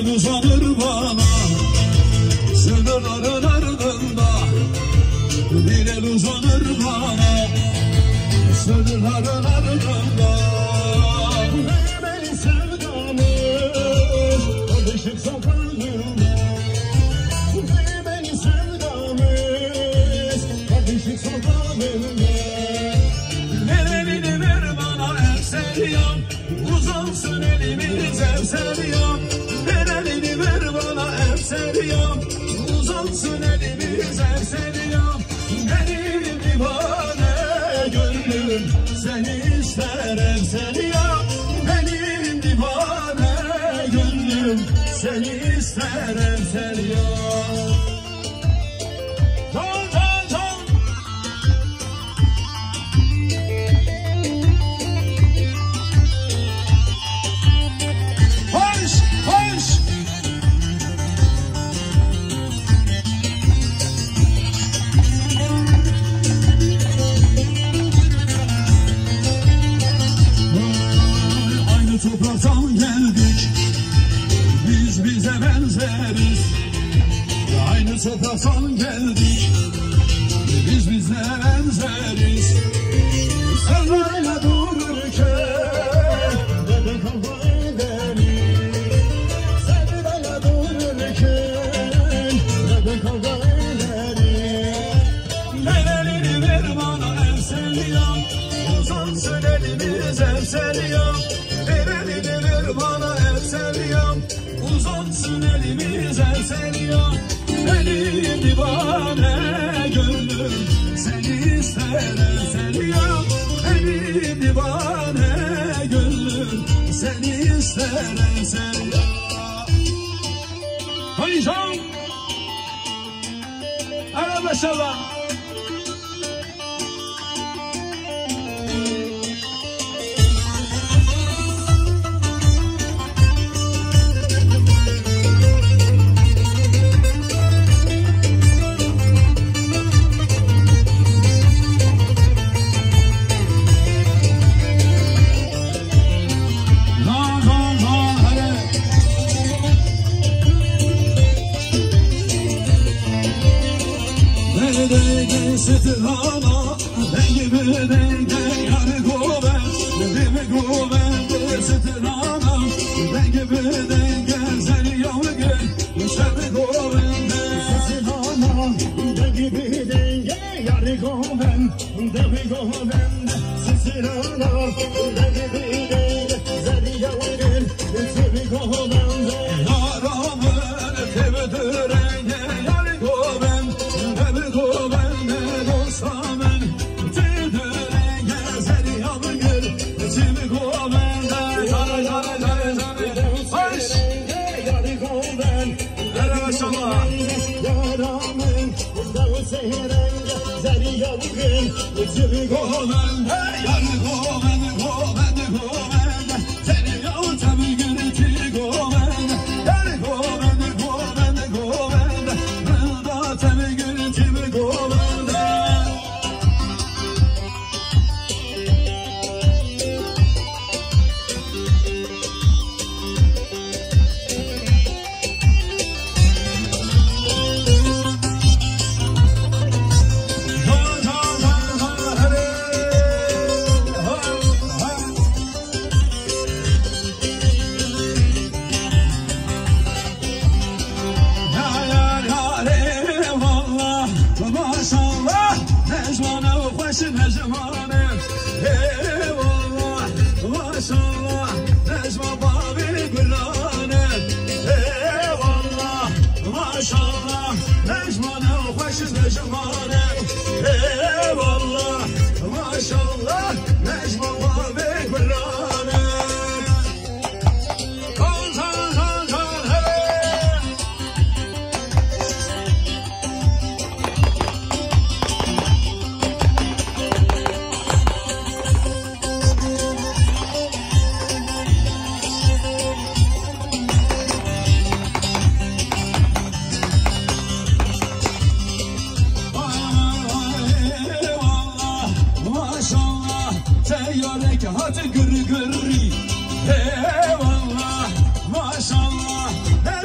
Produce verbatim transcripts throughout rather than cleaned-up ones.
el uzanır bana sınırların ardında. Bir el uzanır bana sınırların ardında. Beni sevdamız kardeşlik sokağında. Beni sevdamız kardeşlik sokağında. Elini ver bana Evseriyam, uzansın elimiz Evseriyam. Elini ver bana Evseriyam, uzansın elimiz Evseriyam. Benim divane gönlüm seni ister Evseriyam. Benim divane gönlüm seni ister Evseriyam. Ton ton ton. Hoş hoş. Aynı topraktan geldik, biz bize benzeriz. Aynı topraktan geldik, biz bize benzeriz. Sevdayla dururken neden kavga ederiz? Sevdayla dururken neden kavga ederiz? Elini ver bana Evseriyam, uzansın elimiz Evseriyam. Elini ver bana Evseriyam, uzansın elimiz Evseriyam. Benim divane gönlüm seni ister Evseriyam. Benim divane gönlüm seni ister Evseriyam. Haydi canım. Hadi maşallah. Denge sıtırana, denge bir denge yarı goven. Denge goven sıtırana, denge bir denge seni yavru gel. Seni goven sıtırana, denge bir denge yarı goven. Denge goven sıtırana, denge bir denge seni yavru gel. Seni goven yaramın tebedir renge yarı goven. Seni goven, yarı goven, goven, goven. Seni yav tabi gürültü goven. Yarı goven, goven, goven. Rıda tabi gürültü goven. Necmanım, eyvallah, maşallah, Necman babi gülhanem. Eyvallah, maşallah, Necmanım, hoşuz Necmanım. Eyvallah, maşallah, Necman babi gülhanem. Kal, kal, kal, kal, hey. Hadi gırı gırı, eyvallah, maşallah.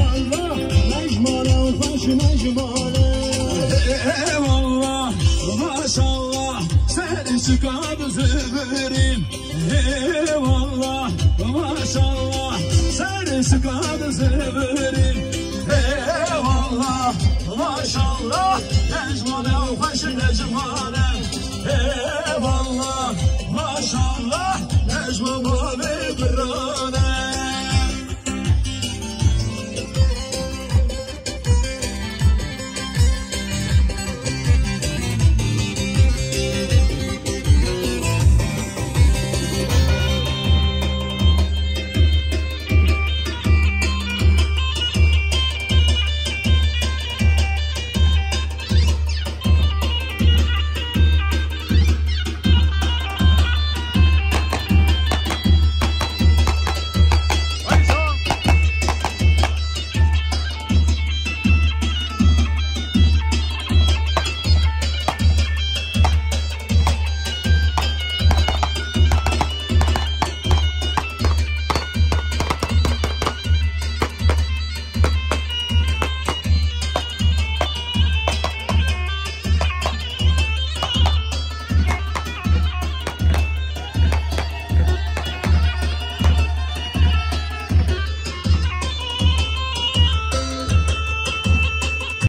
maşallah Necmale hoş necmale Eyvallah maşallah Seni çıkardı zübürün Eyvallah maşallah Seni çıkardı zübürün Eyvallah maşallah Necmale hoş necmale